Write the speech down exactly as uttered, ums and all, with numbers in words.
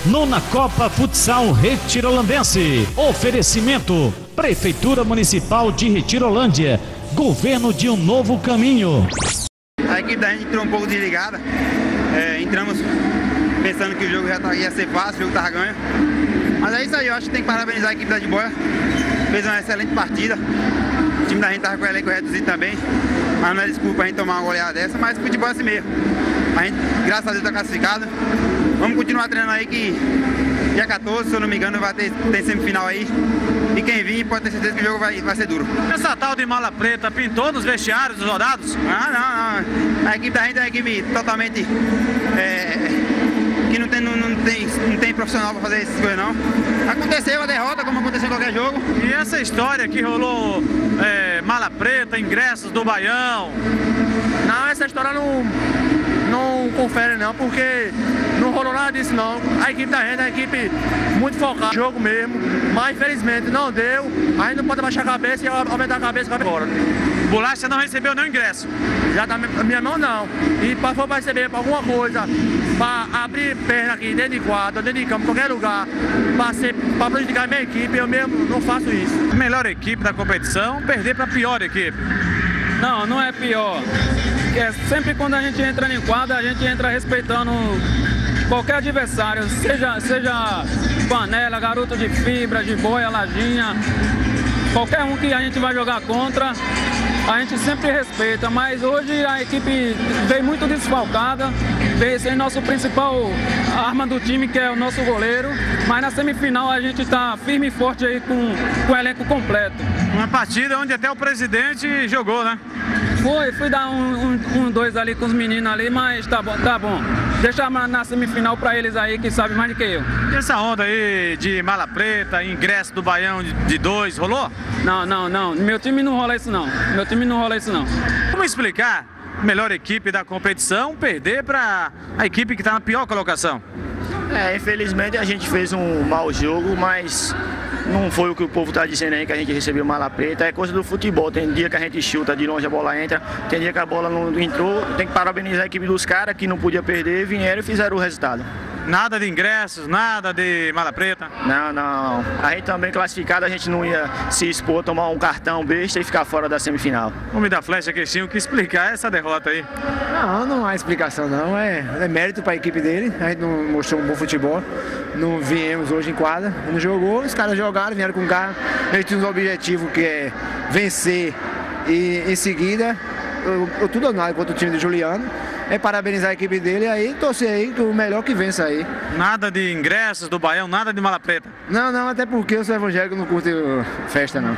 Nona Copa Futsal Retirolandense. Oferecimento: Prefeitura Municipal de Retirolândia. Governo de um novo caminho. A equipe da gente entrou um pouco desligada. É, entramos pensando que o jogo já tá, ia ser fácil, o jogo estava ganho. Mas é isso aí, eu acho que tem que parabenizar a equipe da Jiboia. Fez uma excelente partida. O time da gente estava com o elenco reduzido também. Mas não é desculpa a gente tomar uma goleada dessa, mas futebol é assim mesmo. A gente, graças a Deus, está classificado. Vamos continuar treinando aí que dia quatorze, se eu não me engano, vai ter, tem semifinal aí. E quem vir pode ter certeza que o jogo vai, vai ser duro. Essa tal de mala preta pintou nos vestiários dos rodados? Ah, não, não. A equipe da gente é uma equipe totalmente... É, que não tem, não, não, tem, não tem profissional para fazer essas coisas, não. Aconteceu a derrota, como aconteceu em qualquer jogo. E essa história que rolou é, mala preta, ingressos do Baião? Não, essa história não, não confere não, porque não rolou nada disso não. A equipe da gente é uma equipe muito focada no jogo mesmo, mas infelizmente não deu. A gente não pode baixar a cabeça e aumentar a cabeça para fora. Bolacha não recebeu nenhum ingresso? Já tá na minha mão não. E para for para receber pra alguma coisa, para abrir perna aqui dentro de quadra, dentro de campo, qualquer lugar, para prejudicar a minha equipe, eu mesmo não faço isso. Melhor equipe da competição, perder para a pior equipe. Não, não é pior. É, sempre quando a gente entra em quadra, a gente entra respeitando qualquer adversário, seja, seja panela, garoto de fibra, de boia, lajinha, qualquer um que a gente vai jogar contra, a gente sempre respeita, mas hoje a equipe veio muito desfalcada, veio sem nosso principal arma do time, que é o nosso goleiro, mas na semifinal a gente está firme e forte aí com, com o elenco completo. Uma partida onde até o presidente jogou, né? Foi, fui dar um, um, um dois ali com os meninos ali, mas tá bom, tá bom. Deixa na semifinal pra eles aí que sabem mais do que eu. E essa onda aí de mala preta, ingresso do Baião de dois, rolou? Não, não, não. Meu time não rola isso não. Meu time não rola isso não. Como explicar melhor equipe da competição perder pra a equipe que tá na pior colocação? É, infelizmente a gente fez um mau jogo, mas não foi o que o povo está dizendo aí, que a gente recebeu mala preta. É coisa do futebol, tem dia que a gente chuta de longe, a bola entra, tem dia que a bola não entrou. Tem que parabenizar a equipe dos caras que não podia perder, vieram e fizeram o resultado. Nada de ingressos, nada de mala preta? Não, não. A gente também classificado, a gente não ia se expor, tomar um cartão besta e ficar fora da semifinal. O homem da flecha que tinha que explicar essa derrota aí. Não, não há explicação não, é, é mérito para a equipe dele, a gente não mostrou um bom futebol, não viemos hoje em quadra, não jogou, os caras jogaram, vieram com garra, eles tinham um objetivo que é vencer e em seguida, eu, eu tudo ou nada contra o time de Juliano, é parabenizar a equipe dele e aí torcer aí que o melhor que vença aí. Nada de ingressos do Baião, nada de mala preta? Não, não, até porque eu sou evangélico, não curto festa não.